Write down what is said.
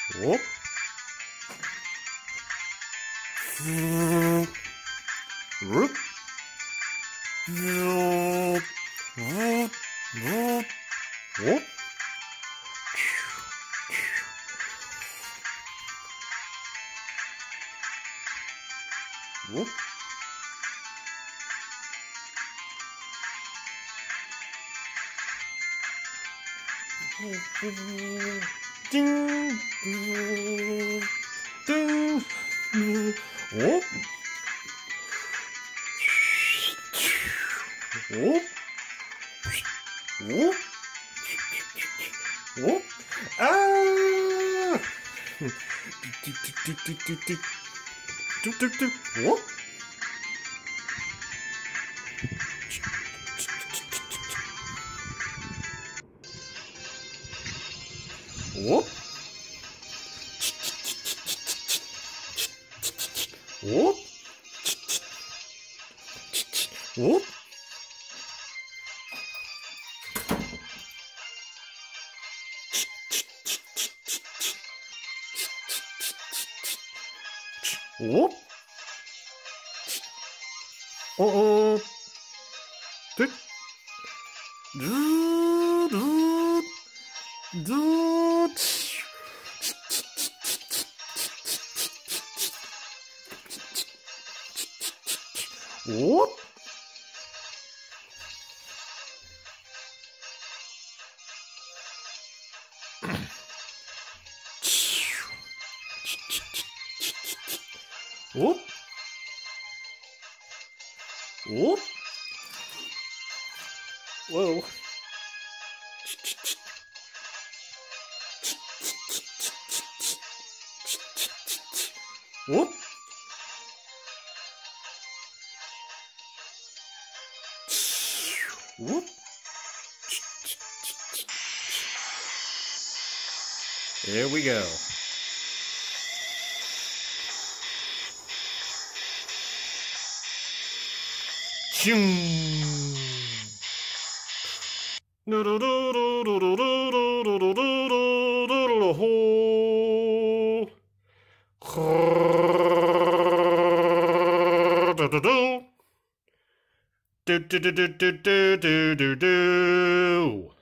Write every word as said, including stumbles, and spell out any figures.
Whoop. Whoop. Whoop. Whoop. Whoop. Whoop. Whoop. Whoop. Ding. Ding. Whoop. Whoop. Whoop. Whoop. Ah! Tick, tick, tick, tick, tick, tick. Tick, tick, tick. Whoop. Whoop. Whoop. Whoop. Whoop. Uh-oh. Tick. Do, do, do. Whoop. Whoop. Whoop. Whoa. Whoop. Whoop. There we go. Choom. Do do do do do do do do do do do do ho. Do do do. Do do do do do do do do.